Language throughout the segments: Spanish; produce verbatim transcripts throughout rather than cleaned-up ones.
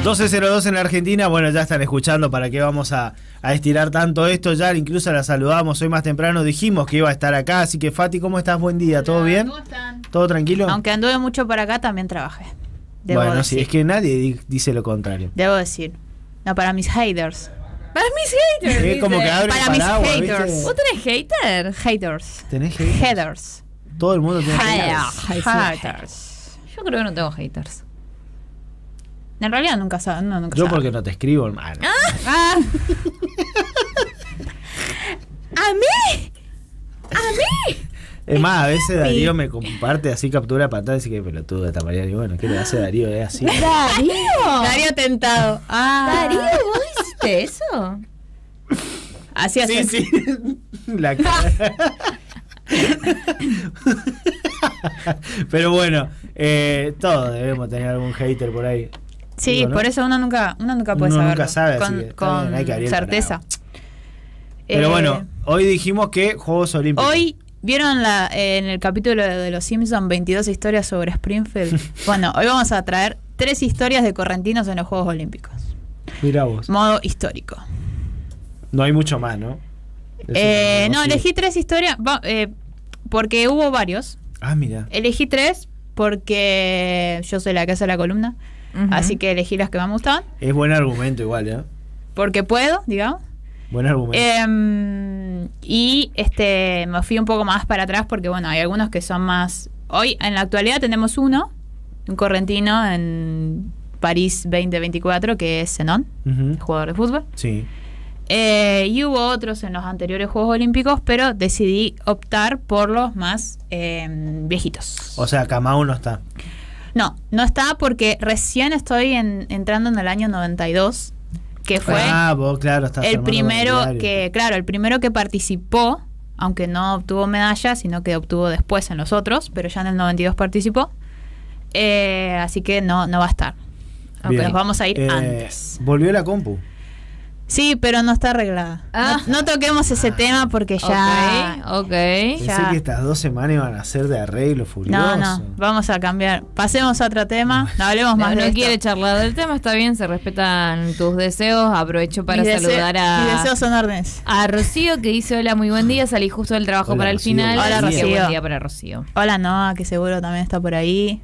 doce cero dos en la Argentina. Bueno, ya están escuchando. ¿Para qué vamos a, a estirar tanto esto? Ya incluso la saludamos hoy más temprano. Dijimos que iba a estar acá. Así que, Fati, ¿cómo estás? Buen día. ¿Todo Hola, bien? ¿Cómo están? ¿Todo tranquilo? Aunque anduve mucho para acá, también trabajé. Debo bueno, decir. sí, es que nadie di- dice lo contrario. Debo decir. No, para mis haters. Para mis haters. Es como que abre Para el mis paraguas, haters. ¿viste? ¿Vos tenés hater? Haters. ¿Tenés haters? Haters. Todo el mundo tiene Haters. haters. Haters. Yo creo que no tengo haters. En realidad nunca saben. No, nunca Yo saben. porque no te escribo, hermano. Ah. ¿A mí? ¿A mí? Es más, a veces Darío me comparte así captura de pantalla y dice que pelotudo esta Mariana. Y bueno, ¿qué le hace Darío? Es así. ¿Darío? Darío tentado. Ah. ¿Darío? ¿Vos hiciste eso? Así hace. Sí, sí. La cara. Pero bueno, eh, todos debemos tener algún hater por ahí. Sí, Digo, ¿no? por eso uno nunca, uno nunca puede Uno saberlo. nunca sabe, así con, que está con bien, hay que abrir el certeza. Pero Eh, bueno, hoy dijimos que Juegos Olímpicos. Hoy, ¿vieron la, eh, en el capítulo de Los Simpsons veintidós historias sobre Springfield? Bueno, hoy vamos a traer tres historias de correntinos en los Juegos Olímpicos. Mirá vos. Modo histórico. No hay mucho más, ¿no? Eso Eh, no, sí. elegí tres historias va- eh, porque hubo varios. Ah, mira. Elegí tres porque yo soy la que hace la columna. Ujú. Así que elegí las que más me gustaban. Es buen argumento igual, ¿eh? Porque puedo, digamos. Buen argumento. Eh, y este me fui un poco más para atrás porque bueno, hay algunos que son más. Hoy en la actualidad tenemos uno, un correntino en París veinte veinticuatro que es Zenón, Ujú. jugador de fútbol. Sí. Eh, y hubo otros en los anteriores Juegos Olímpicos, pero decidí optar por los más eh, viejitos. O sea, Kamau no está. No, no está porque recién estoy en- entrando en el año noventa y dos, que fue Ah, vos, claro, estás el armando primero con el que, diario. claro, el primero que participó, aunque no obtuvo medalla, sino que obtuvo después en los otros, pero ya en el noventa y dos participó. Eh, así que no, no va a estar. Bien. Nos vamos a ir Eh, antes. Volvió la compu. Sí, pero no está arreglada. Ah. No, no toquemos ese tema porque ya... Ok, ok. Pensé Ya. que estas dos semanas iban a ser de arreglo furioso. No, no, vamos a cambiar. Pasemos a otro tema, no hablemos más No, de no esto. quiere charlar del tema, está bien, se respetan tus deseos. Aprovecho para Mis dese- saludar a, mis deseos son órdenes. a Rocío, que dice hola, muy buen día, salí justo del trabajo Hola, para el Rocío, final. Hola, así que Rocío. buen día para Rocío. Hola Noah, que seguro también está por ahí.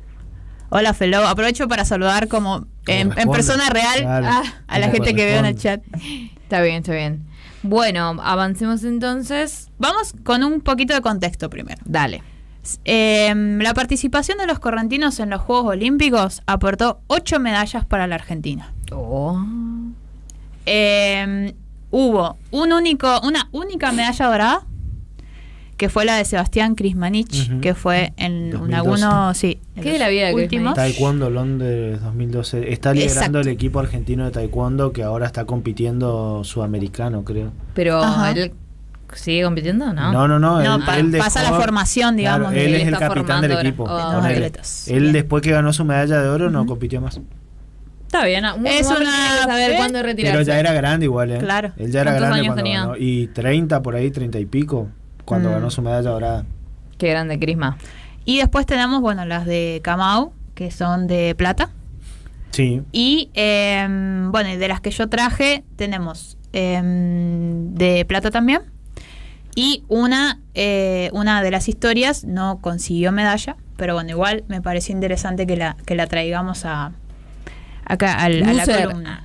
Hola Felo, aprovecho para saludar como en, en responde. persona real Claro. a, a la Como gente que veo en el chat. corresponde. Está bien, está bien. Bueno, avancemos entonces. Vamos con un poquito de contexto primero. Dale. Eh, la participación de los correntinos en los Juegos Olímpicos aportó ocho medallas para la Argentina. Oh. Eh, hubo un único, una única medalla dorada, que fue la de Sebastián Krismanich, Ujú. que fue en dos un mil doce. algunos, sí, en ¿Qué de los la vida de últimos. Taekwondo Londres dos mil doce. Está liderando Exacto. el equipo argentino de Taekwondo que ahora está compitiendo sudamericano, creo. Pero Ajá. él sigue compitiendo, ¿no? No, no, no. No, él, pa- él pasa la formación, digamos, Claro, él de- es el está capitán del formando ahora. equipo. Oh. De los Ponele. atletas. Él Bien. después que ganó su medalla de oro no Ujú. compitió más. Está bien. Uno Es tiene una que saber fe, cuándo retirarse. Pero ya era grande igual, ¿eh? Claro. Él ya era ¿Cuántos grande años cuando tenía? ganó. Y treinta por ahí, treinta y pico, cuando Mm. ganó su medalla dorada. Qué grande, Crisma. Y después tenemos, bueno, las de Kamau, que son de plata. Sí. Y, eh, bueno, y de las que yo traje, tenemos eh, de plata también. Y una, eh, una de las historias no consiguió medalla, pero bueno, igual me pareció interesante que la, que la traigamos a acá al- a la Loser. columna.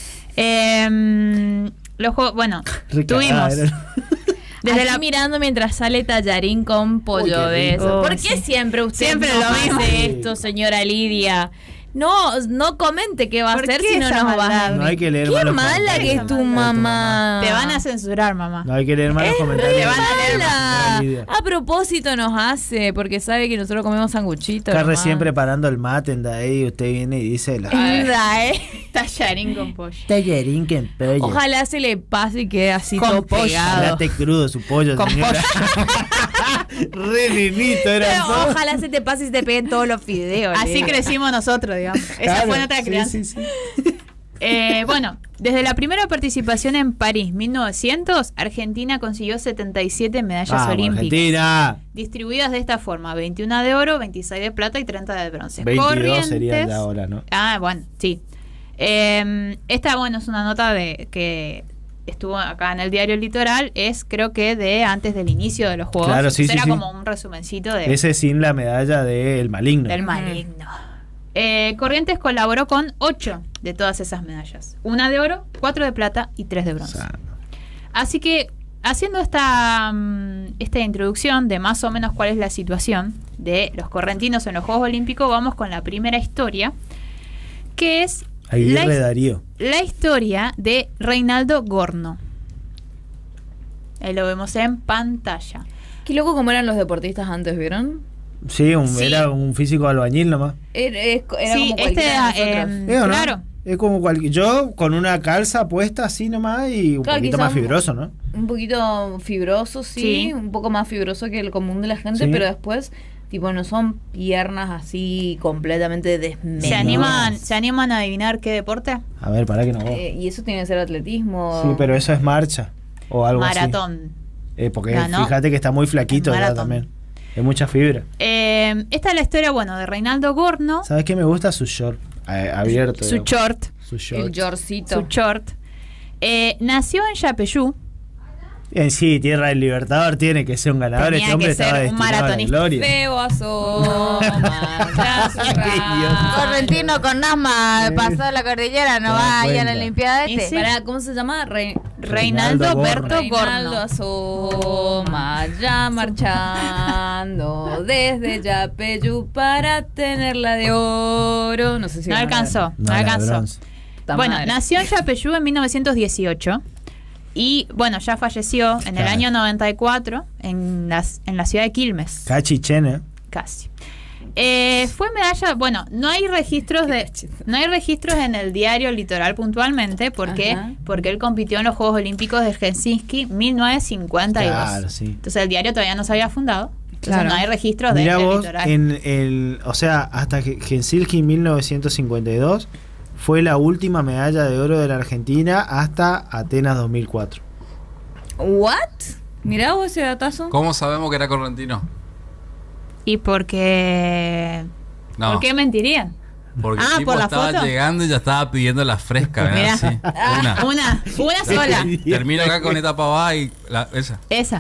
Eh, los juegos, bueno, Recagada, tuvimos era. desde Aquí la mirando mientras sale tallarín con pollo Uy, qué de rico. eso. ¿Por Oh, qué sí. siempre usted Siempre nos lo mismo. hace esto, señora Lidia? No, no comente qué va a ¿Por hacer qué si no esa nos va maldad? a No hay que leer Qué malos mala comentarios. que es tu De mamá. te van a censurar, mamá. No hay que leer malos Es comentarios. re Te van a leer mala. Lidia. A propósito nos hace, porque sabe que nosotros comemos sanguchitos. Está nomás. recién preparando el mate en ahí y usted viene y dice la Anda, eh. Tallarín con pollo. tallarín que en pollo. Ojalá se le pase y quede así Con todo pollo. pegado. Late crudo su pollo, Con señora. Re nenito era Pero todo. ojalá se te pase y se te peguen todos los fideos. Así Lidia. crecimos nosotros, digamos. Esa Claro, fue nuestra sí, crianza. sí, sí. Eh, bueno, desde la primera participación en París, mil novecientos, Argentina consiguió setenta y siete medallas Vamos, olímpicas. Argentina. Distribuidas de esta forma: veintiuna de oro, veintiséis de plata y treinta de bronce. veintidós Corrientes. serían de ahora, ¿no? Ah, bueno, sí. Eh, esta, bueno, es una nota de que estuvo acá en el diario Litoral, es creo que de antes del inicio de los Juegos. Claro, sí, Era sí, como sí. un resumencito de, Ese sin la medalla del maligno. del maligno. Eh, Corrientes colaboró con ocho de todas esas medallas. Una de oro, cuatro de plata y tres de O bronce. sea, Así que, haciendo esta, mm, esta introducción de más o menos cuál es la situación de los correntinos en los Juegos Olímpicos, vamos con la primera historia, que es la, Aguirre his- Darío. la historia de Reinaldo Gorno. Ahí lo vemos en pantalla. Qué loco como eran los deportistas antes, ¿vieron? Sí, un- Sí. era un físico albañil nomás. Era, es- era Sí, como este cualquiera de era, nosotros. eh, ¿Eh o no? claro. Es como cualquier. Yo con una calza puesta así nomás y un Claro, poquito quizá más un- fibroso, ¿no? Un poquito fibroso, sí, Sí. un poco más fibroso que el común de la gente, Sí. pero después, tipo, no son piernas así completamente desmedidas. ¿Se animan, ¿Se animan a adivinar qué deporte? A ver, para que no. Eh, y eso tiene que ser atletismo. Sí, pero eso es marcha o algo Maratón. así. Eh, porque Ganó fíjate que está muy flaquito el ya maratón. también. Es mucha fibra. Eh, esta es la historia, bueno, de Reinaldo Gorno, ¿Sabes qué me gusta? Su short eh, abierto. su digamos. short, Su short. El yorcito. su short. Eh, nació en Yapeyú. En sí, Tierra del Libertador tiene que ser un ganador. Tenía Este hombre que ser estaba un destinado a la maratonista. gloria. Feo asoma. ya su idiota. Correntino con Nasma Eh. pasó la cordillera, no Te das va ahí a la cuenta. Olimpiada Y este. sí. Pará, ¿cómo se llama? Re- Reinaldo Reinaldo Berto Reinaldo Gorno. asoma ya marchando desde Yapeyú para tenerla de oro. No sé si No van a alcanzó, ver. no, la alcanzó. bronce. Puta Bueno, madre. nació en Yapeyú en mil novecientos dieciocho y, bueno, ya falleció en el Claro. año noventa y cuatro en, las, en la ciudad de Quilmes. Cachichen, ¿eh? Casi. Eh, fue medalla, bueno, no hay registros de no hay registros en el diario Litoral puntualmente porque Ajá. porque él compitió en los Juegos Olímpicos de Helsinki mil novecientos cincuenta y dos. Claro, sí. Entonces el diario todavía no se había fundado. Entonces Claro. no hay registros de Mirá del vos, Litoral. en el, o sea, hasta que Helsinki mil novecientos cincuenta y dos fue la última medalla de oro de la Argentina hasta Atenas dos mil cuatro. ¿What? Mirá vos ese datazo. ¿Cómo sabemos que era correntino? Y porque No, ¿por qué mentirían? porque Ah, el tipo ¿por la estaba foto? llegando y ya estaba pidiendo la fresca, ¿verdad? Mirá. Sí. Una. Una, una sola. Termino acá con esta pavada y la, esa. Esa.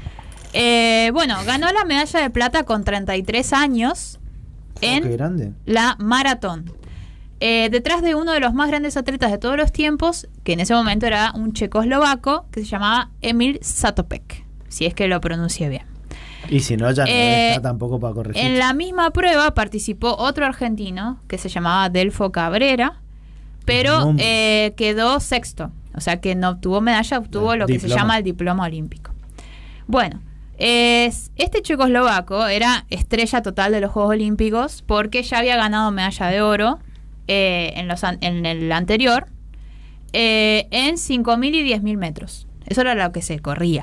Eh, bueno, ganó la medalla de plata con treinta y tres años Oh, qué en grande. la maratón. Eh, detrás de uno de los más grandes atletas de todos los tiempos, que en ese momento era un checoslovaco, que se llamaba Emil Satopek, si es que lo pronuncié bien. Y si no, ya no Eh, está tampoco para corregir. En la misma prueba participó otro argentino, que se llamaba Delfo Cabrera, pero Nombre. eh, quedó sexto. O sea que no obtuvo medalla, obtuvo Ah, lo que se diploma. llama el diploma olímpico. Bueno, es- este checoslovaco era estrella total de los Juegos Olímpicos porque ya había ganado medalla de oro eh, en, los an- en el anterior eh, en cinco mil y diez mil metros. Eso era lo que se corría.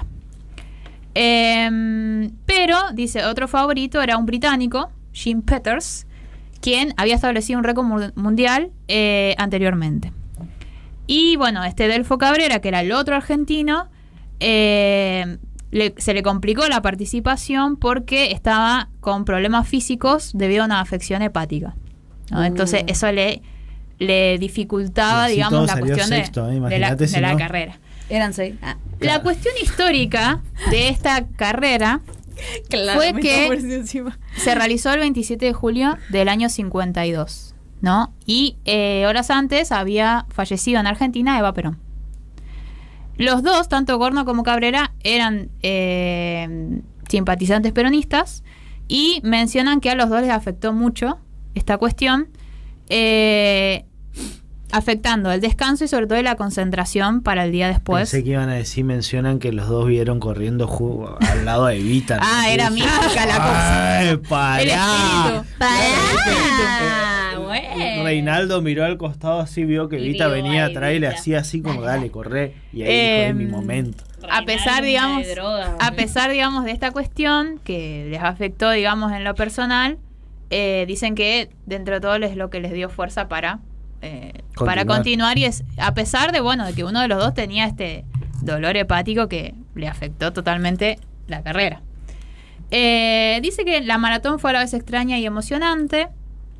Em, pero, dice, otro favorito era un británico, Jim Peters, quien había establecido un récord mu- mundial eh, anteriormente. Y bueno, este Delfo Cabrera, que era el otro argentino, eh, le- se le complicó la participación porque estaba con problemas físicos debido a una afección hepática, ¿no? Entonces eso le, le dificultaba, Y así digamos, todo la salió cuestión de- sexto, ¿eh? de, la, Imagínate si de la no. carrera. Eran seis. Ah, La cuestión histórica de esta carrera claro, fue me que- estaba poniendo encima. se realizó el veintisiete de julio del año cincuenta y dos, ¿no? Y eh, horas antes había fallecido en Argentina Eva Perón. Los dos, tanto Gorno como Cabrera, eran eh, simpatizantes peronistas y mencionan que a los dos les afectó mucho esta cuestión, eh, afectando el descanso y sobre todo la concentración para el día después. Pensé que iban a decir, mencionan que los dos vieron corriendo ju- al lado de Evita. Ah, ¿no? era mística la cosa. Ay, El pará. espíritu. Ah, Eh, bueno. Reinaldo miró al costado así, vio que Y Evita vio venía a atrás y le Evita. hacía así como, dale, corre. Y ahí Eh, dijo, es mi momento. A pesar, Reinaldo digamos, de droga, a ¿no? pesar, digamos, de esta cuestión que les afectó, digamos, en lo personal, eh, dicen que dentro de todo es lo que les dio fuerza para eh, para Continuar. continuar y es a pesar de, bueno, de que uno de los dos tenía este dolor hepático que le afectó totalmente la carrera. Eh, dice que la maratón fue a la vez extraña y emocionante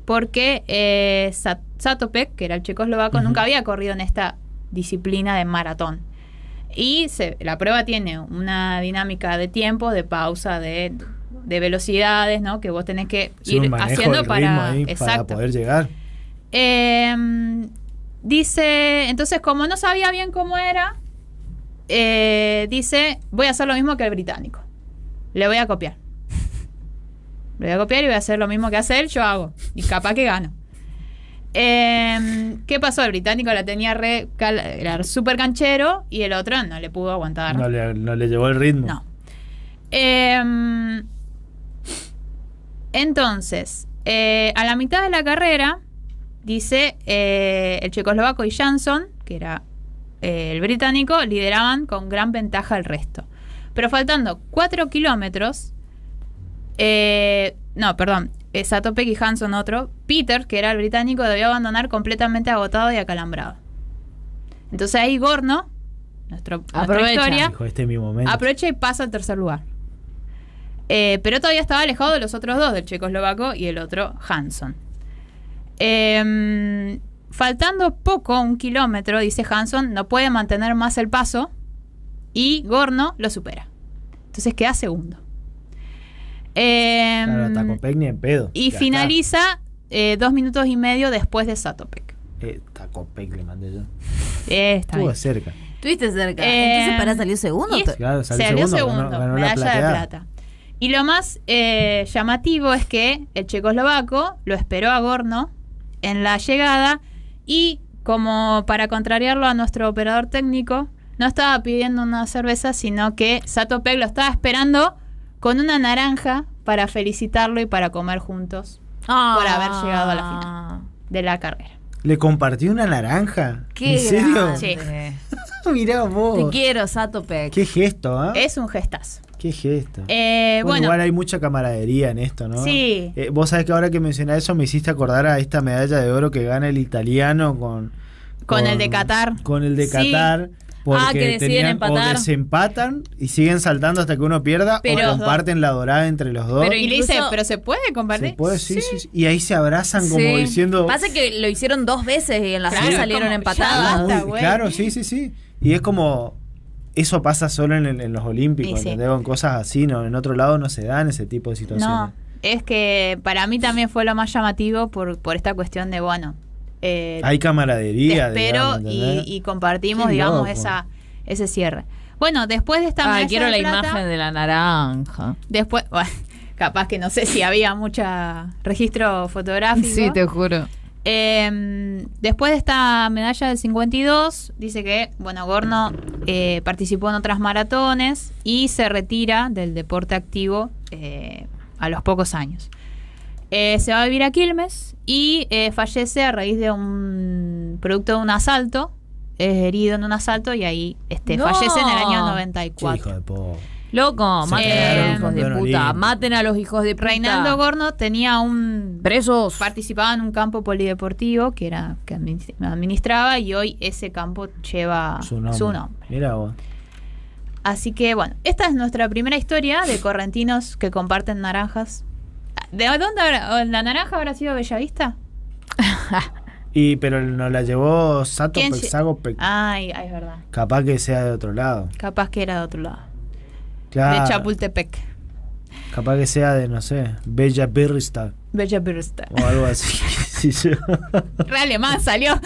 porque eh, Sat- Zatopek, que era el checoslovaco, Ujú. nunca había corrido en esta disciplina de maratón. Y se- la prueba tiene una dinámica de tiempo, de pausa, de, de velocidades, ¿no? Que vos tenés que Sí, ir un manejo haciendo del ritmo para, ahí para exacto. poder llegar. Eh, dice, entonces como no sabía bien cómo era, eh, dice, voy a hacer lo mismo que el británico. Le voy a copiar. Le voy a copiar y voy a hacer lo mismo que hace él, yo hago. Y capaz que gano. Eh, ¿Qué pasó? El británico la tenía re... cal- era súper canchero y el otro no le pudo aguantar. No le, no le llevó el ritmo. No. Eh, entonces, eh, a la mitad de la carrera, dice eh, el checoslovaco y Jansson, que era eh, el británico, lideraban con gran ventaja al resto. Pero faltando cuatro kilómetros, eh, no, perdón, eh, Zatopek y Jansson otro, Peter, que era el británico, debió abandonar completamente agotado y acalambrado. Entonces ahí Gorno, nuestro, nuestra Aprovecha. historia, Dijo, este es mi momento. aprovecha y pasa al tercer lugar. Eh, pero todavía estaba alejado de los otros dos, del checoslovaco y el otro Jansson. Eh, faltando poco, un kilómetro, dice Jansson, no puede mantener más el paso y Gorno lo supera. Entonces queda segundo. Eh, Claro, Zatopek ni en pedo. y Ya finaliza eh, dos minutos y medio después de Zatopek. está. Eh, Zatopek le mandé yo. Eh, está Estuvo bien. cerca. Estuviste cerca. Eh, Entonces, para salir segundo. y es- Claro, salió salió segundo, segundo, ganó- ganó la medalla de plateada. plata. Y lo más eh, llamativo es que el checoslovaco lo esperó a Gorno en la llegada y, como para contrariarlo a nuestro operador técnico, no estaba pidiendo una cerveza, sino que Zatopek lo estaba esperando con una naranja para felicitarlo y para comer juntos Ah. por haber llegado a la final de la carrera. ¿Le compartió una naranja? Qué ¿En serio? grande. Mirá vos. Te quiero, Zatopek. Qué gesto, ¿ah? Es un gestazo. Qué gesto. Eh, bueno, bueno, igual hay mucha camaradería en esto, ¿no? Sí. Eh, vos sabés que ahora que mencionás eso me hiciste acordar a esta medalla de oro que gana el italiano con... Con el de Qatar. Con el de Sí. Qatar. Porque Ah, que deciden tenían- empatar. O desempatan y siguen saltando hasta que uno pierda Pero- o comparten la dorada entre los dos. Pero y le dice, incluso- ¿pero se puede compartir? ¿Se puede? Sí, sí, sí. Y ahí se abrazan como Sí. diciendo... Pasa que lo hicieron dos veces y en las Claro, dos es salieron como, empatadas. ya basta, Muy- güey. claro, sí, sí, sí. Y es como... Eso pasa solo en, el- en los Olímpicos, Y sí. ¿entendés? En cosas así, ¿no? En otro lado no se dan ese tipo de situaciones. No, es que para mí también fue lo más llamativo por, por esta cuestión de, bueno, eh, Hay te camaradería, espero digamos, y, ¿entendés? y compartimos, Qué digamos, loco. esa ese cierre. Bueno, después de esta Ay, medalla quiero de la plata, imagen de la naranja. después, bueno, capaz que no sé si había mucho registro fotográfico. juro. Eh, después de esta medalla del cincuenta y dos, dice que, bueno, Gorno eh, participó en otras maratones y se retira del deporte activo eh, a los pocos años. Eh, se va a vivir a Quilmes y eh, fallece a raíz de un producto de un asalto, eh, herido en un asalto y ahí este, No. fallece en el año noventa y Qué cuatro. hijo de po. Loco, Se maten a quedaron los hijos con de Don puta. Olímpico. Maten a los hijos de puta. Reinaldo Gorno tenía un... Presos. Participaba en un campo polideportivo que era que admin- administraba y hoy ese campo lleva Su nombre. su nombre. Mira vos. Así que bueno, esta es nuestra primera historia de correntinos que comparten naranjas. ¿De dónde habrá? ¿La naranja habrá sido Bellavista? Y pero nos la llevó Sato ¿Quién lle- Pexago, Ay, ay, es verdad. capaz que sea de otro lado. Capaz que era de otro lado. Claro. De Chapultepec. Capaz que sea de, no sé, Bella Birristad Bellavista. o algo así. Sí, sí. Re alemán salió.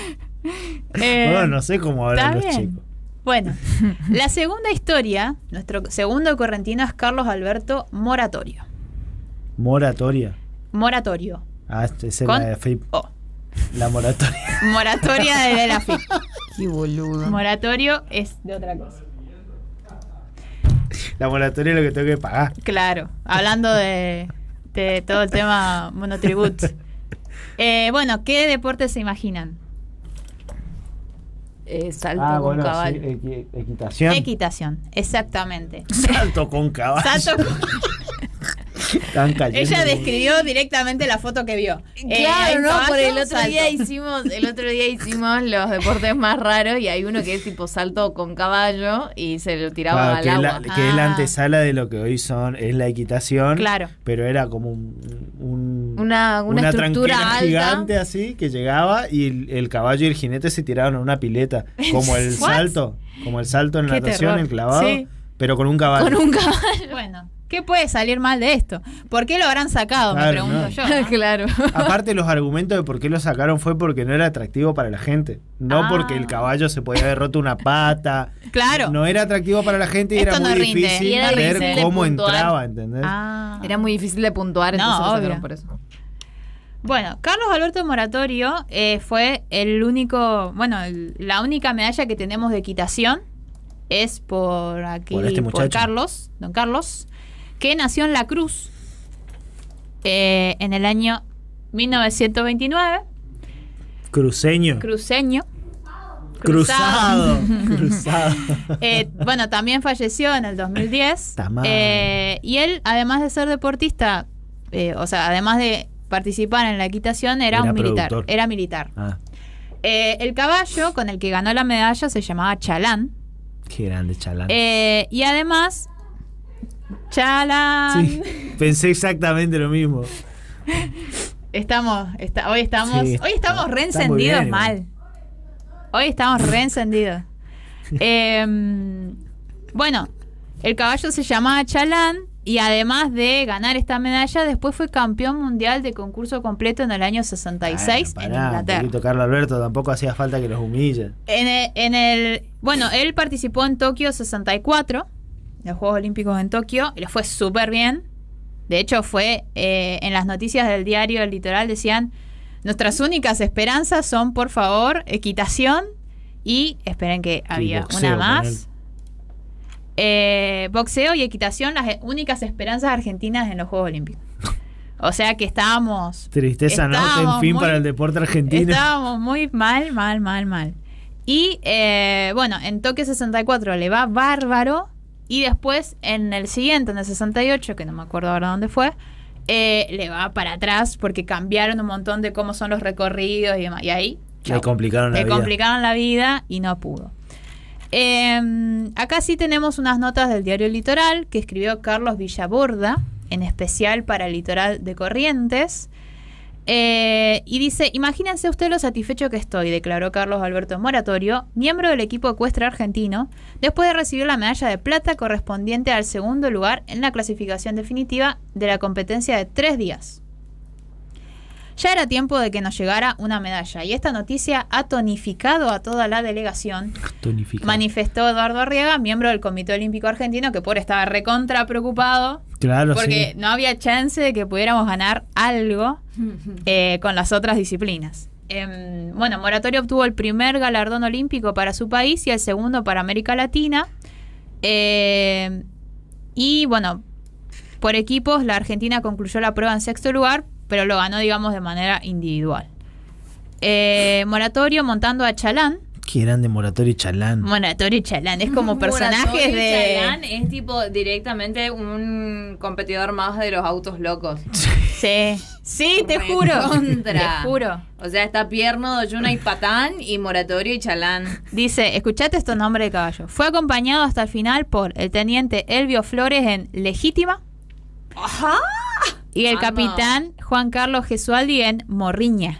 Eh, Bueno, no sé cómo hablan está los bien. chicos. Bueno, la segunda historia, nuestro segundo correntino es Carlos Alberto Moratorio. Moratoria. Moratorio. Ah, esa es Con la de F I P. O. La moratoria. Moratoria de la F I P. Qué boludo. Moratorio es de otra cosa. La moratoria es lo que tengo que pagar. Claro, hablando de, de todo el tema monotribut. Eh, bueno, ¿qué deportes se imaginan? Eh, salto Ah, con bueno, caballo. sí, equi- equitación. Equitación, exactamente. Salto con caballo. Salto Están cayendo. Ella describió directamente la foto que vio. Eh, Claro, no, caballo, por el otro salto. día hicimos, el otro día hicimos los deportes más raros y hay uno que es tipo salto con caballo y se lo tiraba Claro, al que, es agua. la, que es la Ah. antesala de lo que hoy son es la equitación. Claro. Pero era como un, un- Una- una estructura tranquera alta. gigante así que llegaba y el, el caballo y el jinete se tiraban a una pileta. Como el What? salto. Como el salto en Qué natación, terror. el clavado. Sí. Pero con un caballo. Con un caballo. Bueno, ¿qué puede salir mal de esto? ¿Por qué lo habrán sacado? Claro, me pregunto no. yo. ¿no? Claro. Aparte, los argumentos de por qué lo sacaron fue porque no era atractivo para la gente. No Ah. porque el caballo se podía haber roto una pata. Claro. No era atractivo para la gente y Esto era muy no rinde. difícil Y era ver difícil de cómo puntuar. entraba, ¿entendés? Ah. Era muy difícil de puntuar, No, entonces lo obvio. sacaron por eso. Bueno, Carlos Alberto Moratorio eh, fue el único, bueno, el- la única medalla que tenemos de equitación es por aquí, Por este muchacho. Carlos, don Carlos, que nació en La Cruz eh, en el año mil novecientos veintinueve, Cruceño. cruceño. Cruzado. Cruzado. Eh, bueno, también falleció en el dos mil diez. Ta madre. Eh, y él, además de ser deportista, eh, o sea, además de participar en la equitación, era, Era un militar. productor. Era militar. Ah, Eh, el caballo con el que ganó la medalla se llamaba Chalán. qué grande chalán. Eh, y además, Chalán. Sí, pensé exactamente lo mismo. Estamos, está- hoy estamos, Sí, hoy estamos está- re está muy encendidos bien, mal. Hoy estamos re encendidos. Eh, bueno, el caballo se llamaba Chalán y además de ganar esta medalla, después fue campeón mundial de concurso completo en el año sesenta y seis Bueno, en pará, un Inglaterra. poquito, Carlos Alberto, tampoco hacía falta que los humille. En el, en el- bueno, él participó en Tokio sesenta y cuatro, los Juegos Olímpicos en Tokio, y le fue súper bien. De hecho, fue eh, en las noticias del diario El Litoral decían: nuestras únicas esperanzas son, por favor, equitación y esperen que había boxeo una con él. más. Eh, boxeo y equitación, las únicas esperanzas argentinas en los Juegos Olímpicos. O sea que estábamos Tristeza, ¿no? Estábamos En fin muy- para el deporte argentino. Estábamos muy mal, mal, mal, mal. Y eh, bueno, en Tokio sesenta y cuatro le va bárbaro. Y después en el siguiente, en el sesenta y ocho, que no me acuerdo ahora dónde fue, eh, le va para atrás porque cambiaron un montón de cómo son los recorridos y demás. Y ahí Le chau. complicaron la Le vida. complicaron la vida y no pudo. Eh, acá sí tenemos unas notas del diario El Litoral que escribió Carlos Villaborda, en especial para el litoral de Corrientes. Eh, y dice: imagínense usted lo satisfecho que estoy, declaró Carlos Alberto Moratorio, miembro del equipo ecuestre argentino, después de recibir la medalla de plata correspondiente al segundo lugar en la clasificación definitiva de la competencia de tres días. Ya era tiempo de que nos llegara una medalla, y esta noticia ha tonificado a toda la delegación, Tonificado. manifestó Eduardo Arriaga, miembro del Comité Olímpico Argentino, que por estaba recontra preocupado Claro, porque sí. no había chance de que pudiéramos ganar algo eh, con las otras disciplinas. Eh, bueno, Moratorio obtuvo el primer galardón olímpico para su país y el segundo para América Latina. Eh, y bueno, por equipos, la Argentina concluyó la prueba en sexto lugar, pero lo ganó, digamos, de manera individual. Eh, Moratorio montando a Chalán. Qué grande Moratorio y Chalán. Moratorio y Chalán es como personajes Moratorio y de... Chalán es tipo directamente un competidor más de los autos locos. Sí, sí, te juro. Recontra. Te juro. O sea, está Pierno, Doyuna y Patán y Moratorio y Chalán. Dice, escuchate estos nombres de caballo. Fue acompañado hasta el final por el teniente Elvio Flores en Legítima. Ajá. Y el Amo. capitán Juan Carlos Gesualdi en Morriña.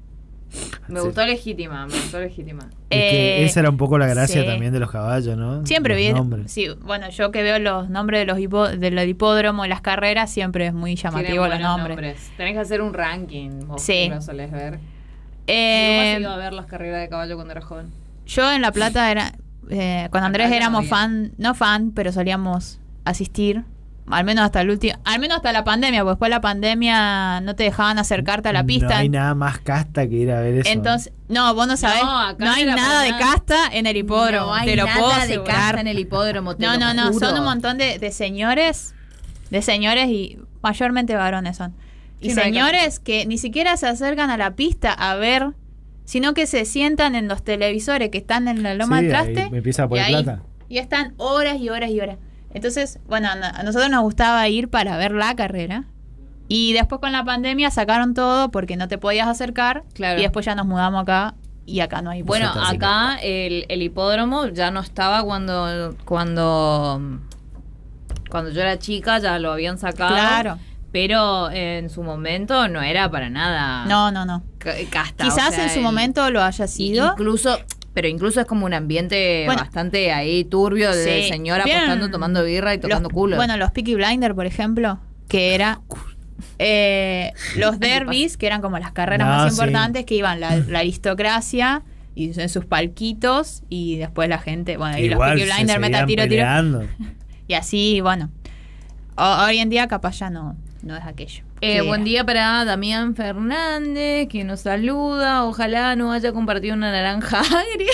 Me Sí. gustó Legítima, me gustó Legítima. Es que Eh, esa era un poco la gracia sí. también de los caballos, ¿no? Siempre Los bien. nombres. Sí, bueno, yo que veo los nombres de los hipo, de los hipódromos y las carreras, siempre es muy Tienen llamativo los buenos nombres. Tenés que hacer un ranking, vos Sí. que lo solés ver. Eh, Yo iba a ver las carreras de caballo cuando era joven. yo en La Plata era... eh, con Andrés Acá ya éramos no había. fan, no fan, pero solíamos asistir. Al menos hasta el último, al menos hasta la pandemia, porque después de la pandemia no te dejaban acercarte a la pista. No hay nada más casta que ir a ver eso. Entonces, no, vos no sabés, No, no, acá hay era nada de para nada. casta en el hipódromo, No hay te lo nada puedo de asegurar. casta en el hipódromo, te No, lo no, no, juro. son un montón de, de señores, de señores y mayormente varones son. Y Sí, no hay señores que ni siquiera se acercan a la pista a ver, sino que se sientan en los televisores que están en la loma Sí, del ahí traste. me empieza a poner y ahí- plata. Y están horas y horas y horas. Entonces, bueno, a a nosotros nos gustaba ir para ver la carrera. Y después con la pandemia sacaron todo porque no te podías acercar. Claro. Y después ya nos mudamos acá y acá no hay. Bueno, Eso está acá el, el hipódromo ya no estaba cuando cuando cuando yo era chica, ya lo habían sacado. Claro. Pero en su momento no era para nada No, no, no. ca- casta. Quizás o sea, en su el- momento lo haya sido. Incluso, pero incluso es como un ambiente Bueno. bastante ahí turbio de Sí. señora ¿Vieron apostando, tomando birra y tocando los- culo. Bueno, los Peaky Blinders, por ejemplo, que era eh, los derbis, que eran como las carreras No, más sí. importantes, que iban la, la aristocracia y en sus palquitos y después la gente, bueno, y Igual los Peaky se Blinders meta seguían tiro, tiro. peleando. Y así, bueno. O- hoy en día capaz ya no, no es aquello. Eh, que buen era. día para Damián Fernández, que nos saluda. Ojalá no haya compartido una naranja agria.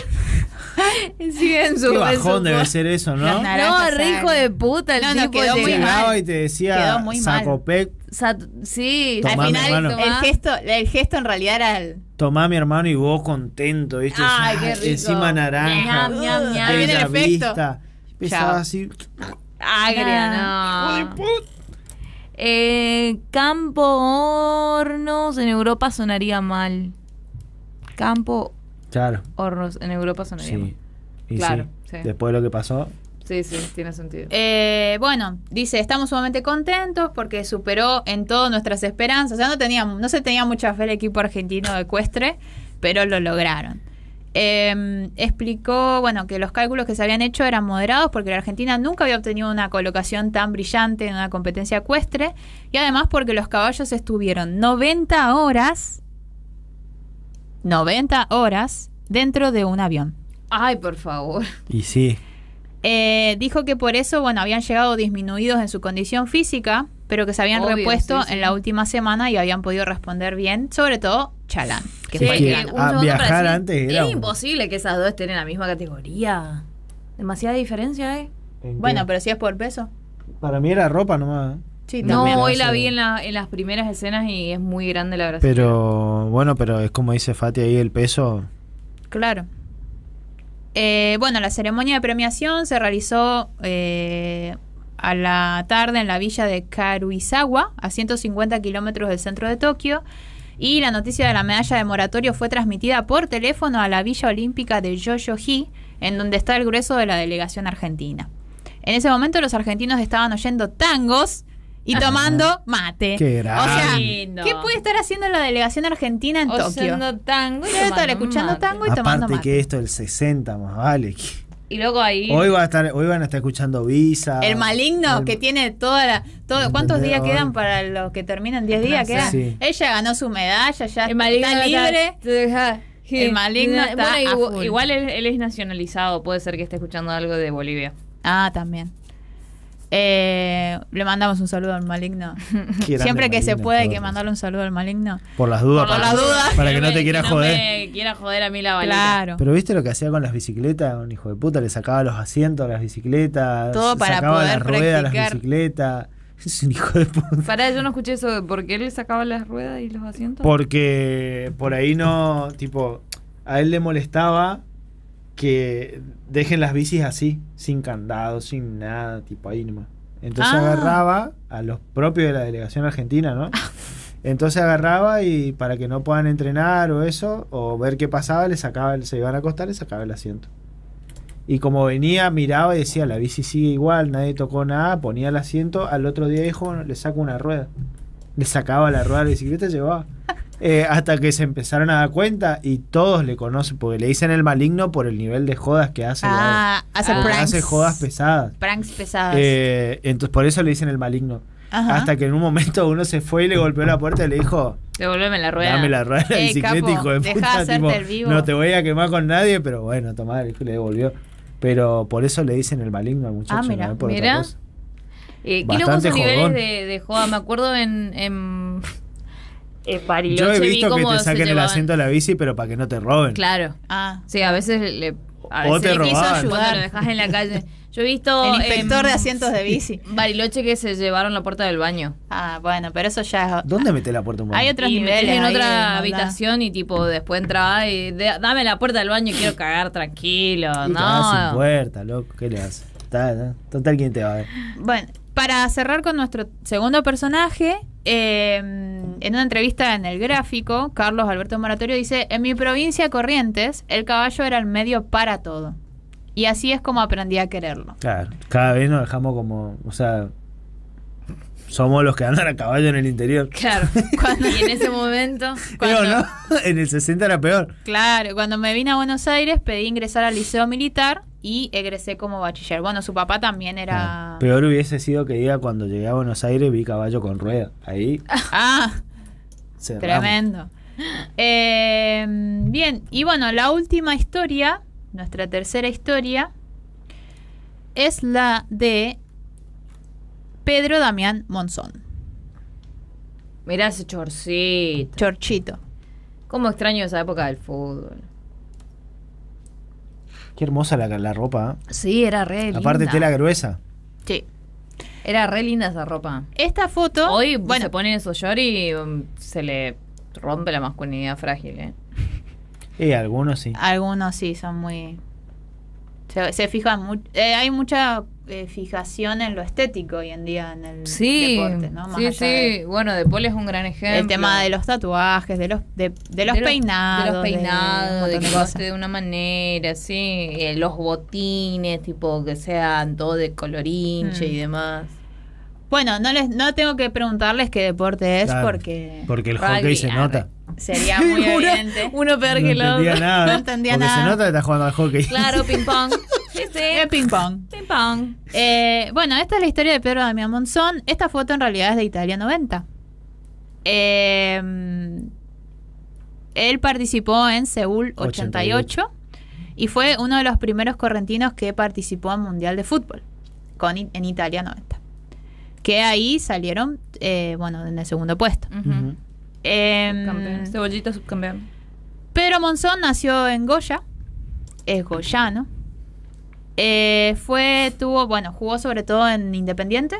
Sigue en su Qué en su bajón debe post. ser eso, ¿no? Las No, naranjas re hijo agrias. de puta. El No, no, tipo quedó muy llegaba- Llegaba mal. y te decía Quedó muy mal. Sacopec, Sa- sí, Tomá, Al mi final, hermano. el gesto, el gesto en realidad era el. tomá mi hermano y vos contento, ¿viste? Ay, Ah, qué rico. encima naranja. Ñam, ñam, ñam. Ahí viene el bella efecto. vista. Empezaba Chao. así. agria, no. Eh, Campo Hornos en Europa sonaría mal. Campo Claro, Hornos en Europa sonaría mal. sí. Y Claro, sí. sí. Después de lo que pasó. Sí, sí, tiene sentido. Eh, bueno, dice, estamos sumamente contentos porque superó en todo nuestras esperanzas. O sea, no, teníamos, no se tenía mucha fe el equipo argentino de ecuestre, pero lo lograron. Eh, explicó, bueno, que los cálculos que se habían hecho eran moderados porque la Argentina nunca había obtenido una colocación tan brillante en una competencia ecuestre y además porque los caballos estuvieron noventa horas, noventa horas dentro de un avión. Ay, por favor. Y sí. Eh, dijo que por eso, bueno, habían llegado disminuidos en su condición física, pero que se habían Obvio, repuesto sí, sí. en la última semana y habían podido responder bien, sobre todo Chalán, que Sí, fue Es que el eh, que un a segundo viajar para decir, antes era Es un- imposible que esas dos estén en la misma categoría. Demasiada diferencia, ¿eh? Bueno, pero si es por peso. Para mí era ropa nomás. ¿eh? Sí, No, también. hoy la Eso- vi en, la, en las primeras escenas y es muy grande la brasileña. Pero bueno, pero es como dice Fati ahí, el peso. Claro. Eh, bueno, la ceremonia de premiación se realizó eh, a la tarde en la villa de Karuizawa, a ciento cincuenta kilómetros del centro de Tokio. Y la noticia de la medalla de moratorio fue transmitida por teléfono a la Villa Olímpica de Yoyogi, en donde está el grueso de la delegación argentina. En ese momento los argentinos estaban oyendo tangos y tomando mate. Qué O sea, grande. Lindo. ¿qué puede estar haciendo la delegación argentina en Tokio? Oyendo tango y Debe estar tomando escuchando mate. tango y tomando Aparte mate. que esto del sesenta más vale. Y luego ahí... Hoy va a estar, hoy van a estar escuchando Visa. El maligno el- que tiene toda la... Todo, ¿Cuántos ¿Entendés? días quedan Hoy- para los que terminan? ¿diez días sé. quedan? Sí. Ella ganó su medalla, ya El maligno está libre. te deja- El maligno está Bueno, a igual, full. igual él, él es nacionalizado. Puede ser que esté escuchando algo de Bolivia. Ah, también. Eh, le mandamos un saludo al maligno. Qué grande Siempre que se maligno, puede hay por que Dios. mandarle un saludo al maligno. Por las dudas. Por para, las dudas. Para que no te me- quiera no joder. me quiera joder a mí la balita. Claro. Pero viste lo que hacía con las bicicletas, un hijo de puta, le sacaba los asientos a las bicicletas, Todo se para sacaba poder las ruedas a las practicar. bicicletas. Es un hijo de puta. Pará, yo no escuché eso de por qué él sacaba las ruedas y los asientos. Porque por ahí no, tipo, a él le molestaba que dejen las bicis así, sin candado, sin nada, tipo ahí nomás. Entonces Ah. agarraba a los propios de la delegación argentina, ¿no? Entonces agarraba y para que no puedan entrenar o eso, o ver qué pasaba, le sacaba, se iban a acostar, le sacaba el asiento. Y como venía, miraba y decía, la bici sigue igual, nadie tocó nada, ponía el asiento, al otro día dijo, bueno, le saco una rueda. Le sacaba la rueda de la bicicleta y llevaba. Eh, hasta que se empezaron a dar cuenta y todos le conocen, porque le dicen el maligno por el nivel de jodas que hace. Ah, hace Porque pranks. hace jodas pesadas. Pranks pesadas. Eh, entonces por eso le dicen el maligno. Ajá. Hasta que en un momento uno se fue y le golpeó la puerta y le dijo, Devuélveme la rueda. dame la rueda de la Eh, bicicleta, capo, hijo de dejá puta. de hacerte tipo, el vivo. no te voy a quemar con nadie, pero bueno, tomá, le devolvió. Pero por eso le dicen el maligno al muchacho, Ah, mira, no es por otra mira. cosa. Eh, ¿Qué locos Bastante esos niveles jodón. de, de joda? Me acuerdo en, en, en Bariloche Yo he vi visto que cómo te se saquen el llevaban- asiento de la bici, pero para que no te roben. Claro. Ah, Sí, a veces le... A O veces te le quiso robaban. ayudar Ayudar. cuando lo dejas en la calle. Yo he visto... el inspector en de asientos de bici. Bariloche que se llevaron la puerta del baño. Ah, bueno, pero eso ya es... ¿Dónde mete la puerta un baño? Hay otros Y niveles metés en ahí de otra maldad. habitación y tipo después entraba y de- dame la puerta del baño y quiero cagar tranquilo. Y cagás sin No. puerta, loco, ¿qué le hace? está, ¿no? Total, ¿quién te va a ver? Bueno, para cerrar con nuestro segundo personaje, eh, en una entrevista en El Gráfico, Carlos Alberto Moratorio dice: en mi provincia, Corrientes, el caballo era el medio para todo. Y así es como aprendí a quererlo. Claro, cada vez nos dejamos como, o sea, somos los que andan a caballo en el interior. Claro. Cuando, y en ese momento, Cuando- Pero no, en el sesenta era peor. Claro, cuando me vine a Buenos Aires pedí ingresar al liceo militar y egresé como bachiller. Bueno, su papá también era... No, peor hubiese sido que diga cuando llegué a Buenos Aires vi caballo con rueda. Ahí Ah, cerramos. tremendo. Eh, bien, y bueno, la última historia, nuestra tercera historia, es la de Pedro Damián Monzón, mirá ese chorcito. Chorchito. Cómo extraño esa época del fútbol. Qué hermosa la, la ropa. ¿eh? Sí, era re linda. Aparte tela gruesa. Sí. Era re linda esa ropa. Esta foto... Hoy bueno, se pone esos shorts y um, se le rompe la masculinidad frágil, ¿eh? Y algunos sí. algunos sí son muy... Se, se fijan mucho... hay mucha eh, fijación en lo estético hoy en día en el Sí, deporte, ¿no? Más sí, allá sí. de- Bueno, De Paul es un gran ejemplo. el tema de los tatuajes, de los de, de los De peinados, de los peinados, un de, montón que de corte cosas. de una manera, sí, eh, los botines, tipo que sean todo de colorinche Mm. y demás. Bueno, no les no tengo que preguntarles qué deporte es Claro, porque Porque el Rugby, hockey se arre. nota. sería muy Uno- evidente. Uno peor No que el entendía otro. nada. No entendía porque nada. se nota que está jugando al hockey. Claro, ping pong. Sí, sí. Es ping pong. Ping pong. Eh, bueno, esta es la historia de Pedro Damián Monzón. Esta foto en realidad es de Italia noventa. Eh, él participó en Seúl ochenta y ocho y fue uno de los primeros correntinos que participó en Mundial de Fútbol con, en Italia noventa. Que ahí salieron, eh, bueno, en el segundo puesto. Ujú. Ujú. Eh, Campeón. Cebollita subcampeón. Pedro Monzón nació en Goya, es goyano. Eh, fue, tuvo, bueno, jugó sobre todo en Independiente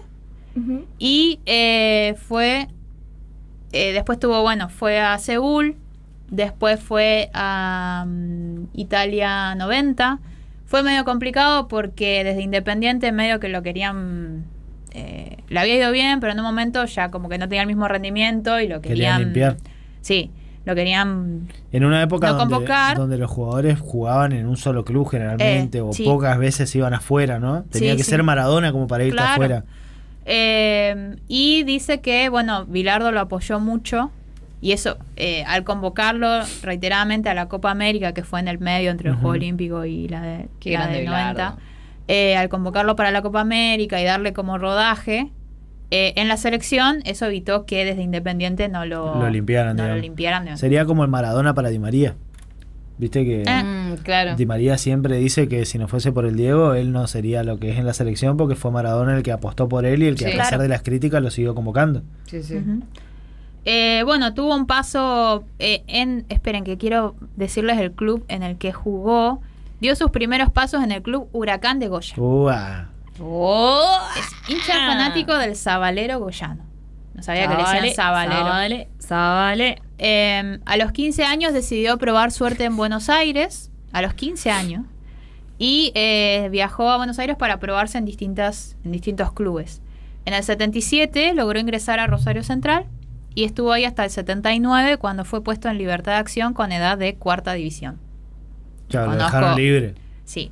y eh, fue, eh, después tuvo, bueno, fue a Seúl, después fue a um, Italia noventa. Fue medio complicado porque desde Independiente medio que lo querían, eh, le había ido bien, pero en un momento ya como que no tenía el mismo rendimiento y lo Querían querían, limpiar. Sí, lo querían. En una época No donde, convocar. donde los jugadores jugaban en un solo club generalmente, Eh, o sí. pocas veces iban afuera, ¿no? Tenía Sí, que sí. ser Maradona como para irte Claro. afuera. Eh, y dice que, bueno, Bilardo lo apoyó mucho. Y eso, eh, al convocarlo reiteradamente a la Copa América, que fue en el medio entre el Ujú. Juego Olímpico y la, de, Qué la grande del Bilardo. noventa, eh, al convocarlo para la Copa América y darle como rodaje, eh, en la selección, eso evitó que desde Independiente no lo, Lo limpiaran, no lo digamos. limpiaran, digamos. Sería como el Maradona para Di María. Viste que Eh. Mm, claro. Di María siempre dice que si no fuese por el Diego, él no sería lo que es en la selección, porque fue Maradona el que apostó por él y el que Sí. a pesar Claro. de las críticas lo siguió convocando. Sí, sí. Ujú. Eh, bueno, tuvo un paso eh, en... Esperen, que quiero decirles el club en el que jugó. Dio sus primeros pasos en el club Huracán de Goya. Uah. Oh, Es hincha fanático del Sabalero goyano. No sabía que le Sabale, decían Sabalero. Sabale, Sabale. Eh, a los quince años decidió probar suerte en Buenos Aires. A los quince años. Y eh, viajó a Buenos Aires para probarse en, distintas, en distintos clubes. En el setenta y siete logró ingresar a Rosario Central. Y estuvo ahí hasta el setenta y nueve, cuando fue puesto en libertad de acción con edad de cuarta división. Claro, lo Conozco. dejaron libre. Sí.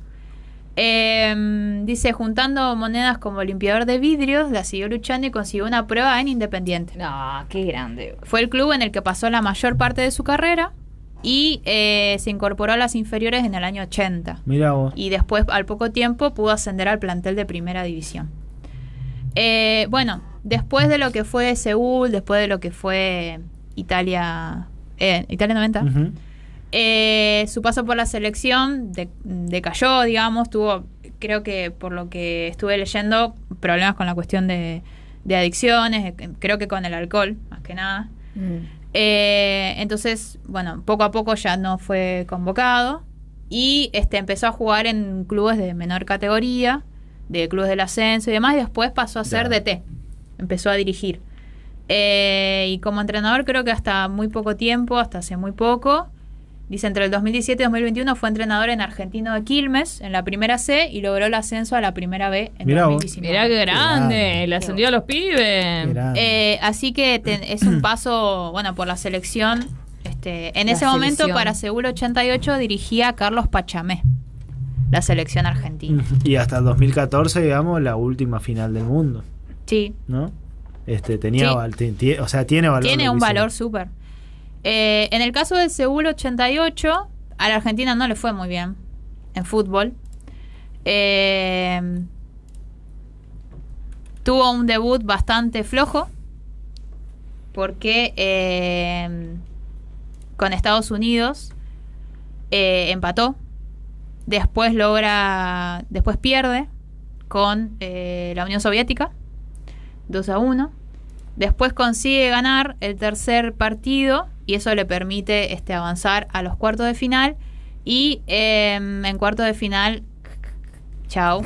Eh, dice, juntando monedas como limpiador de vidrios, la siguió luchando y consiguió una prueba en Independiente. No, qué grande. Fue el club en el que pasó la mayor parte de su carrera y eh, se incorporó a las inferiores en el año ochenta. Mira vos. Y después, al poco tiempo, pudo ascender al plantel de primera división. Eh, bueno, después de lo que fue Seúl, después de lo que fue Italia, eh, Italia noventa, Ujú. eh, su paso por la selección de- decayó, digamos, tuvo, creo que por lo que estuve leyendo, problemas con la cuestión de, de adicciones, eh, creo que con el alcohol, más que nada. Mm. Eh, entonces, bueno, poco a poco ya no fue convocado y este empezó a jugar en clubes de menor categoría, de clubes del ascenso y demás, y después pasó a ser Ya. D T, empezó a dirigir. Eh, y como entrenador creo que hasta muy poco tiempo, hasta hace muy poco, Dice, entre el dos mil diecisiete y dos mil veintiuno fue entrenador en Argentino de Quilmes, en la primera C, y logró el ascenso a la primera B en Mirá dos mil vos. diecinueve. Mirá qué grande, grande. le ascendió a los pibes. Grande. Eh, así que te- es un paso, bueno, por la selección. Este, en La ese momento, selección. para Seúl ochenta y ocho, dirigía a Carlos Pachamé, la selección argentina. Y hasta el dos mil catorce, digamos, la última final del mundo, Sí, ¿no? Este, tenía, Sí. val- ti- ti- o sea, tiene valor. tiene lo un que hizo. valor súper. Eh, en el caso del Seúl ochenta y ocho, a la Argentina no le fue muy bien en fútbol. Eh, tuvo un debut bastante flojo porque eh, con Estados Unidos eh, empató, después logra, después pierde con eh, la Unión Soviética dos a uno. Después consigue ganar el tercer partido y eso le permite este, avanzar a los cuartos de final. Y eh, en cuartos de final, chao,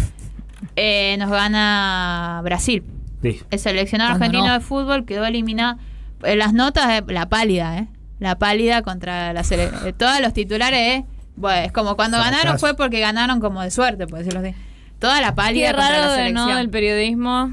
eh, nos gana Brasil. Sí. El seleccionado Cuando argentino no. de fútbol quedó eliminado. En las notas, eh, la pálida, ¿eh? La pálida contra la selección. Todos los titulares, ¿eh? Bueno, es como cuando Fracaso. ganaron fue porque ganaron como de suerte, por decirlo así. Toda la pálida Qué contra la raro, selección. ¿no? El periodismo.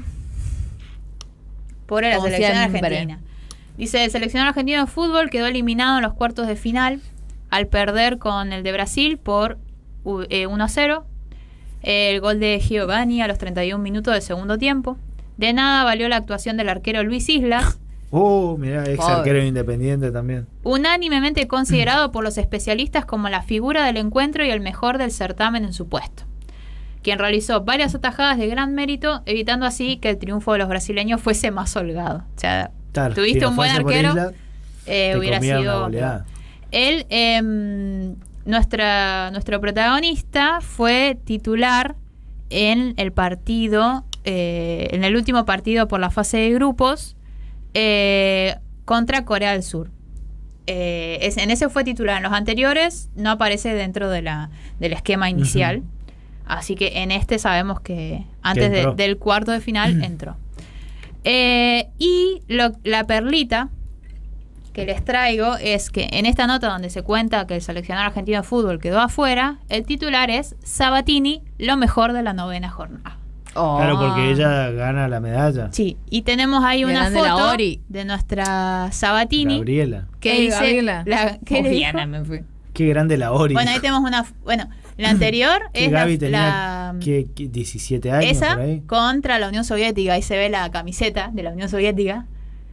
Pobre la Como selección siempre. argentina. Dice, el seleccionado argentino de fútbol quedó eliminado en los cuartos de final al perder con el de Brasil por u- eh, uno a cero. El gol de Giovanni a los treinta y un minutos del segundo tiempo. De nada valió la actuación del arquero Luis Islas, Oh, mirá, ex Pobre. arquero independiente también. unánimemente considerado por los especialistas como la figura del encuentro y el mejor del certamen en su puesto, quien realizó varias atajadas de gran mérito, evitando así que el triunfo de los brasileños fuese más holgado. O sea, Claro, tuviste si no un buen fuese por arquero, Isla, eh, te hubiera comía una sido... goleada. Él, em, nuestra, nuestro protagonista fue titular en el partido, eh, en el último partido por la fase de grupos eh, contra Corea del Sur. Eh, es- en ese fue titular. En los anteriores no aparece dentro de la, del esquema inicial. Ujú. Así que en este sabemos que antes de- entró. del cuarto de final entró. Eh, y lo- la perlita que les traigo es que en esta nota donde se cuenta que el seleccionado argentino de fútbol quedó afuera, el titular es Sabatini, lo mejor de la novena jornada. Oh. Claro, porque ella gana la medalla. Sí, y tenemos ahí una Grande la foto Ori. de nuestra Sabatini Gabriela. que Ey, dice Gabriela. la- ¿qué le Oriana dijo? me fui. Qué grande la Ori. Bueno, ahí tenemos una f- bueno, la anterior que es la, Gaby tenía la- ¿qué- qué, diecisiete años esa por ahí. contra la Unión Soviética. Ahí se ve la camiseta de la Unión Soviética.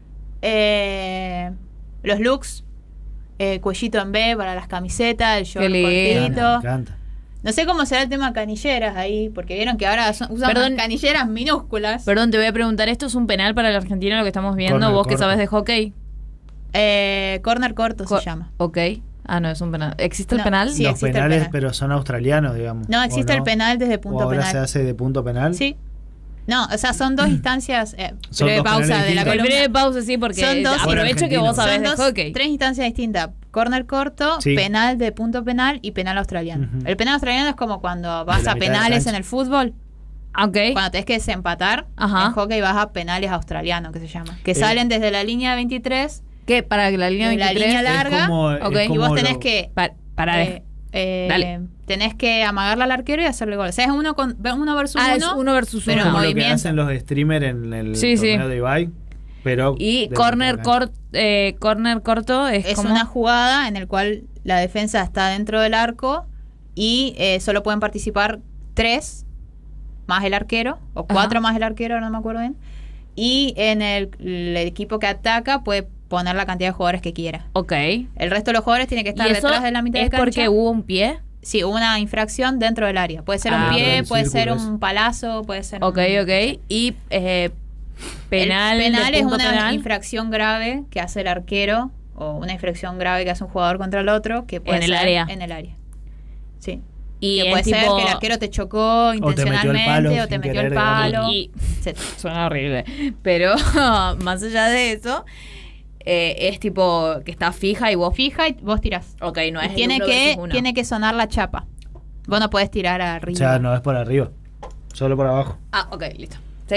Eh, los looks, eh, cuellito en B para las camisetas, el short Qué lindo. Me cortito. encanta. No sé cómo será el tema canilleras ahí, porque vieron que ahora son- usan Perdón. unas canilleras minúsculas. Perdón, te voy a preguntar, ¿esto es un penal para el argentino lo que estamos viendo? Corner Vos que corto. sabes de hockey. Eh, corner corto Co- se llama. Ok. Ah, no, es un penal. ¿Existe el No, penal? sí. Los existe el penales, penal. pero son australianos, digamos. No, ¿o existe el penal desde punto ¿O ahora penal. se hace de punto penal? Sí. No, o sea, son dos instancias. Eh, Son breve dos pausa penales de la distintos. El columna. breve pausa, sí, porque Son dos- aprovecho que vos Son sabés Son de dos, hockey. tres instancias distintas. Corner corto, Sí. penal de punto penal y penal australiano. Ujú. El penal australiano es como cuando vas la a mitad de la penales cancha. en el fútbol. Ok. Cuando tenés que desempatar, Ajá. en hockey vas a penales australianos, que se llama. Que Eh. salen desde la línea veintitrés ¿Qué? Para que la línea de la veintitrés. línea Es larga. como- es Ok. y como vos tenés lo- que... Pa- para eh, eh, Dale. tenés que amagarla al arquero y hacerle gol. O sea, es uno, con, uno versus Ah, es uno. uno versus pero uno. como lo que movimiento. hacen los streamers en el Sí, sí. torneo de Ibai, pero Y de corner, la cancha. cort, eh, corner corto es, Es como... una jugada en la cual la defensa está dentro del arco y eh, solo pueden participar tres más el arquero, o cuatro Ajá. más el arquero, no me acuerdo bien. Y en el, el equipo que ataca puede poner la cantidad de jugadores que quiera. Ok. El resto de los jugadores tienen que estar ¿Y eso detrás de la mitad es de cancha. porque hubo un pie? Sí, hubo una infracción dentro del área. Puede ser Ah, un pie, dentro del puede ser círculo un palazo, puede ser Ok, un... ok. Y eh, penal, El penal de es punto una penal infracción grave que hace el arquero o una infracción grave que hace un jugador contra el otro que puede En el ser área. en el área. Sí. y que es puede ser tipo- que el arquero te chocó te metió el intencionalmente palo o te sin metió el querer, palo. digamos. Y etcétera. suena horrible. Pero más allá de eso, eh, es tipo que está fija y vos... Fija y vos tirás. Ok, no Y es tiene uno que versus uno. tiene que sonar la chapa. Vos no podés tirar O arriba. sea, no es por arriba, solo por abajo. Ah, ok, listo. Seguimos.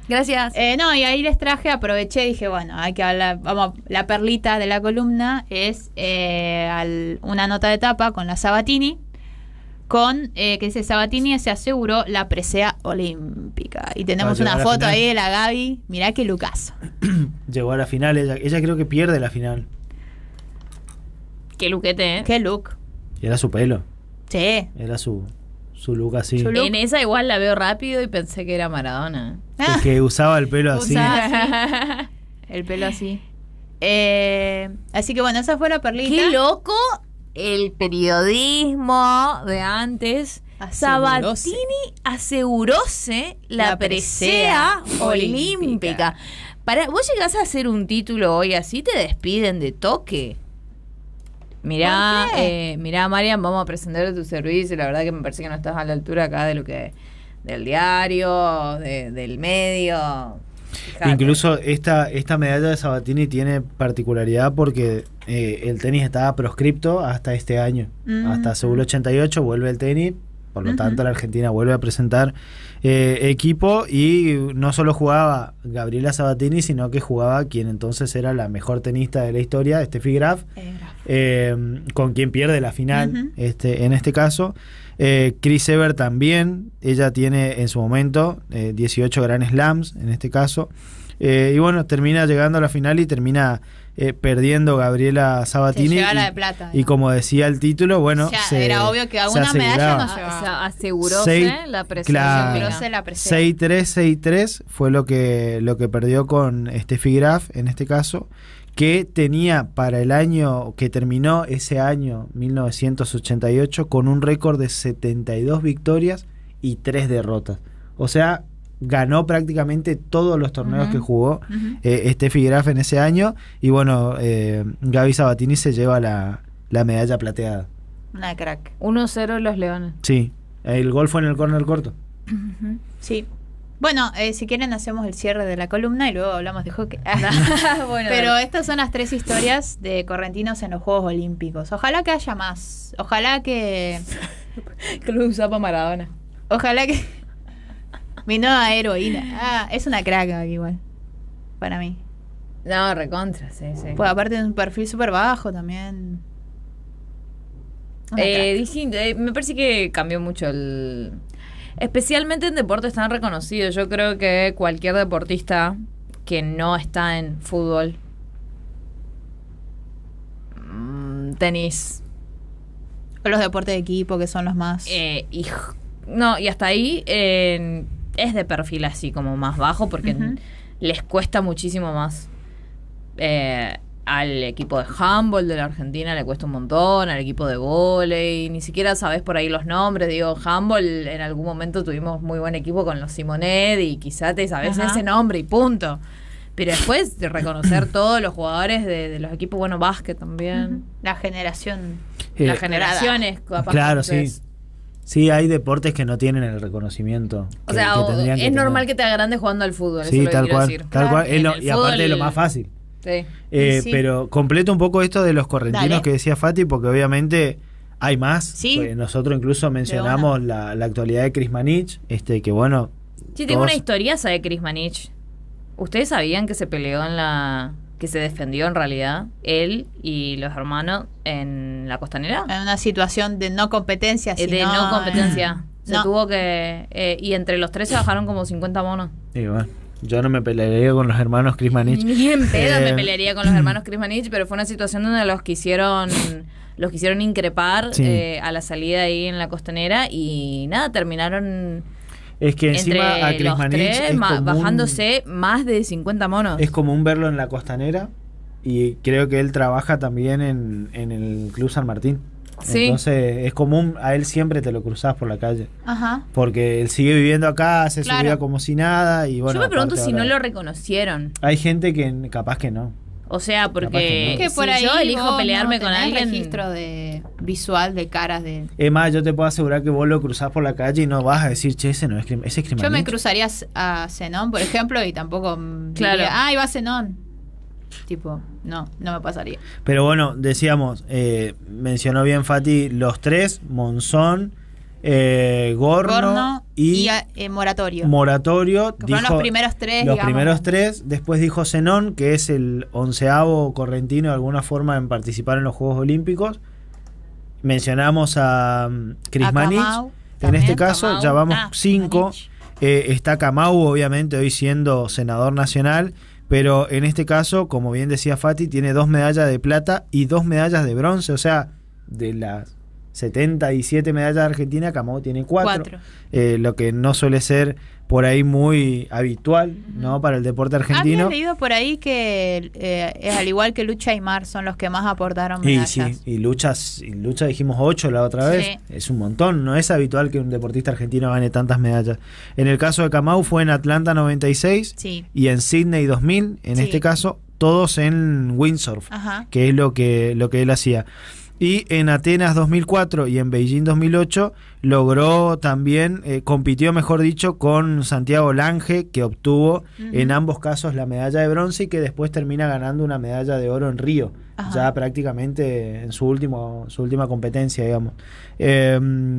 Gracias. Eh, no, y ahí les traje, aproveché y dije, bueno, hay que hablar, vamos, la perlita de la columna es eh, al- una nota de tapa con la Sabatini, con, eh, que dice, Sabatini se aseguró la presea olímpica. Y tenemos Para llegar una a la foto final. ahí de la Gaby, mirá qué lucaso. Llegó a la final, ella, ella creo que pierde la final. Qué luquete, ¿eh? Qué look. Y era su pelo, Sí. era su, su look así. Su look. En esa igual la veo rápido y pensé que era Maradona. Es que usaba el pelo así. Usaba el pelo así. Eh, así que bueno, esa fue la perlita. Qué loco el periodismo de antes. Aseguróse. Sabatini aseguróse la, La presea, presea olímpica. olímpica. Para, vos llegás a hacer un título hoy así, te despiden de toque. Mirá, ¿Por qué? eh, mirá, Marian, vamos a presentar tu servicio. La verdad que me parece que no estás a la altura acá de lo que del diario, de- del medio. Fijate. Incluso esta, esta medalla de Sabatini tiene particularidad porque eh, el tenis estaba proscripto hasta este año. Mm. Hasta Seúl ochenta y ocho vuelve el tenis, por lo Ujú. tanto la Argentina vuelve a presentar eh, equipo y no solo jugaba Gabriela Sabatini, sino que jugaba quien entonces era la mejor tenista de la historia, Steffi Graf, Eh, eh, con quien pierde la final, Ujú. este, en este caso. Eh, Chris Evert también, ella tiene en su momento eh, dieciocho Grand Slams, en este caso. Eh, y bueno, termina llegando a la final y termina eh, perdiendo Gabriela Sabatini. Se lleva y, la de plata, y ¿no? como decía el título, bueno, Ya, se, era obvio que se alguna medalla aseguraba. no Ah, o sea, aseguróse Seis- la presea claro. olímpica. Asegurose la presea. seis tres, seis tres fue lo que, lo que perdió con Steffi Graf en este caso, que tenía para el año que terminó ese año mil novecientos ochenta y ocho con un récord de setenta y dos victorias y tres derrotas. O sea, ganó prácticamente todos los torneos Ujú. que jugó Ujú. eh, Steffi Graf en ese año. Y bueno, eh, Gaby Sabatini se lleva la, la medalla plateada. Una crack. uno cero los Leones. Sí, el gol fue en el córner corto. Sí. Bueno, eh, si quieren hacemos el cierre de la columna y luego hablamos de hockey. Bueno, Pero estas son las tres historias de correntinos en los Juegos Olímpicos. Ojalá que haya más. Ojalá que... que lo usaba para Maradona. Ojalá que... Mi nueva heroína. Ah, es una crack igual. Para mí. No, recontra, sí, sí. Pues aparte de un perfil súper bajo también. Una Eh, crack. distinto, eh, me parece que cambió mucho el... Especialmente en deportes tan reconocidos. Yo creo que cualquier deportista que no está en fútbol, mm, tenis, O los deportes de equipo que son los más... eh, y, no, y hasta ahí eh, es de perfil así como más bajo porque Ujú. les cuesta muchísimo más. Eh, al equipo de handball de la Argentina le cuesta un montón, al equipo de vóley, ni siquiera sabes por ahí los nombres. Digo, handball en algún momento tuvimos muy buen equipo con los Simonet y quizá te sabes Ajá. ese nombre y punto. Pero después de reconocer todos los jugadores de, de los equipos, bueno, básquet también. Ujú. La generación... Eh, Las generaciones, capaz Claro, que sí. es- Sí, hay deportes que no tienen el reconocimiento. O que- sea, que o- tendrían es que normal tener. que te agrandes jugando al fútbol. Sí, eso es lo que tal quiero cual. decir. Tal cual. En Es lo- el y aparte es lo fútbol- más fácil. Sí. Eh, Sí. Pero completo un poco esto de los correntinos Dale. que decía Fati, porque obviamente hay más. Sí. Pues nosotros incluso mencionamos la, la actualidad de Chris Manich, este, que bueno. Sí, tengo todos- una historia de Chris Manich. ¿Ustedes sabían que se peleó en la... que se defendió en realidad él y los hermanos en la costanera? En una situación de no competencia. Eh, de sino, no competencia. eh, Se no. tuvo que... eh, y entre los tres se bajaron como cincuenta monos. Y bueno, yo no me pelearía con los hermanos Chris Manich. Ni en pedo Eh, me pelearía con los hermanos Chris Manich, pero fue una situación donde los quisieron... los quisieron increpar Sí. eh, a la salida ahí en la costanera y nada, terminaron Es que entre encima a Chris los Manich tres es ma- común- bajándose más de cincuenta monos. es común verlo en la costanera y creo que él trabaja también en, en el Club San Martín. Sí. Entonces es común, a él siempre te lo cruzás por la calle. Ajá. Porque él sigue viviendo acá, hace Claro. su vida como si nada y bueno. Yo me pregunto aparte si no ahora- lo reconocieron. Hay gente que capaz que no. O sea, Capaz que porque no. Que si por ahí yo elijo vos pelearme no con tenés alguien... registro de visual de caras de... Es más, yo te puedo asegurar que vos lo cruzás por la calle y no vas a decir, che, ese no es Chris- ese es Chris Yo me Manich. cruzaría a Zenón, por ejemplo, y tampoco mm, Claro. diría, ah, iba Zenón. Tipo, no, no me pasaría. Pero bueno, decíamos, eh, mencionó bien Fati, los tres, Monzón, eh, Gorno, Gorno y, y, eh, Moratorio. Moratorio. Que fueron los primeros tres, Los digamos. primeros tres. Después dijo Zenón, que es el onceavo correntino de alguna forma en participar en los Juegos Olímpicos. Mencionamos a um, Chris A Manich. Kamau, En también. este caso Kamau. ya vamos Ah, cinco. Manich. Eh, está Kamau, obviamente, hoy siendo senador nacional, pero en este caso, como bien decía Fati, tiene dos medallas de plata y dos medallas de bronce, o sea, de las setenta y siete medallas de Argentina, Kamau tiene cuatro, Cuatro. eh, lo que no suele ser por ahí muy habitual, ¿no? Para el deporte argentino. Había leído por ahí que eh, es al igual que Lucha y Mar son los que más aportaron Y medallas. sí, y luchas, y lucha dijimos ocho la otra vez, Sí. es un montón, no es habitual que un deportista argentino gane tantas medallas. En el caso de Kamau fue en Atlanta noventa y seis Sí. y en Sydney dos mil, en Sí. este caso, todos en windsurf, Ajá. que es lo que, lo que él hacía. Y en Atenas dos mil cuatro y en Beijing dos mil ocho logró también, eh, compitió mejor dicho, con Santiago Lange, que obtuvo Ujú. en ambos casos la medalla de bronce y que después termina ganando una medalla de oro en Río, Ajá. ya prácticamente en su, último, su última competencia, digamos. Eh,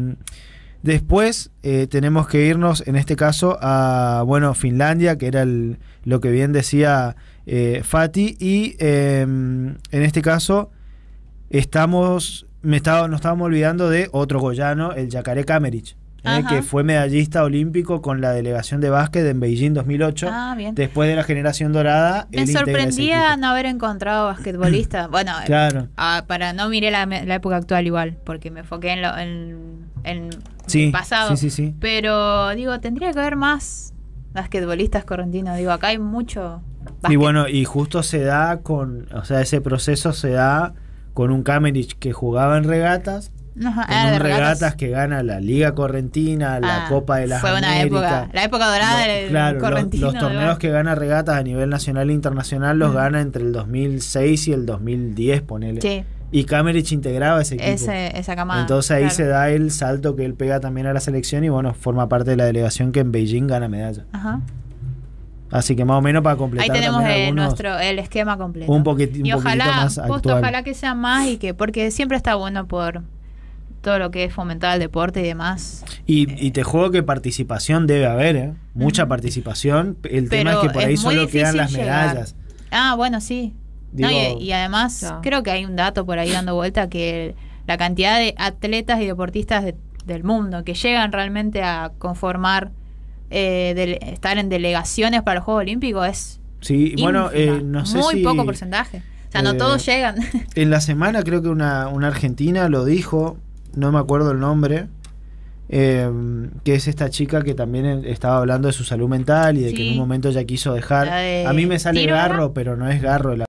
Después eh, tenemos que irnos, en este caso, a bueno Finlandia, que era el, lo que bien decía eh, Fati, y eh, en este caso estamos, me estaba, nos estábamos olvidando de otro goyano, el Yacaré Kamerich, eh, Ajá. que fue medallista olímpico con la delegación de básquet en Beijing dos mil ocho. Ah, bien. Después de la generación dorada, Me él integra ese sorprendía equipo. no haber encontrado basquetbolistas. Bueno, Claro. ah, para no miré la, la época actual igual, porque me enfoqué en, lo, en, en Sí, el pasado. sí, sí, sí. Pero digo, tendría que haber más basquetbolistas correntinos. Digo, acá hay mucho Y básquet. bueno, y justo se da con, o sea, ese proceso se da con un Kamerich que jugaba en regatas, Ajá, con ah, un de regatas. que gana la Liga Correntina, la Ah, Copa de las fue una Américas. época, la época dorada Lo- del claro, lo- correntino. los de torneos básquet. que gana regatas a nivel nacional e internacional los Mm. gana entre el dos mil seis y el dos mil diez, ponele. Sí, Y Kamerich integraba ese equipo. ese, esa camada. Entonces ahí claro. se da el salto que él pega también a la selección y bueno, forma parte de la delegación que en Beijing gana medalla. Ajá. Así que más o menos para completar Ahí tenemos también eh, algunos- nuestro el esquema completo. un, poquiti- un y poquitito ojalá, más justo actual. ojalá que sea más y que porque siempre está bueno por todo lo que es fomentar el deporte y demás. Y, y te juego que participación debe haber, ¿eh? Mucha Ujú. participación. El tema Pero es que por ahí es muy solo quedan difícil las llegar. medallas. Ah, bueno, sí. No, Digo- y, y además Ya. creo que hay un dato por ahí dando vuelta que la cantidad de atletas y deportistas de- del mundo que llegan realmente a conformar, eh, del- estar en delegaciones para los Juegos Olímpicos es Sí, y bueno, ínfima, eh, no sé muy si poco porcentaje. O sea, no eh, todos llegan. en la semana creo que una, una argentina lo dijo, no me acuerdo el nombre, eh, que es esta chica que también eh, estaba hablando de su salud mental y de que Sí. en un momento ya quiso dejar. La de A mí me sale tiro, Garro, ¿no? pero no es Garro el